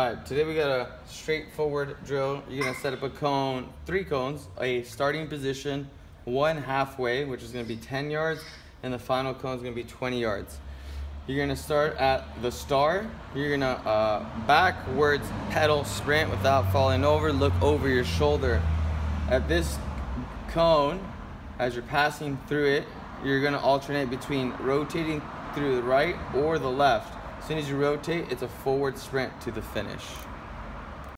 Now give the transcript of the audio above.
Alright, today we got a straightforward drill. You're gonna set up a cone, 3 cones, a starting position, 1 halfway, which is gonna be 10 yards, and the final cone is gonna be 20 yards. You're gonna start at the star. You're gonna backwards pedal sprint without falling over, look over your shoulder. At this cone, as you're passing through it, you're gonna alternate between rotating through the right or the left. As soon as you rotate, it's a forward sprint to the finish.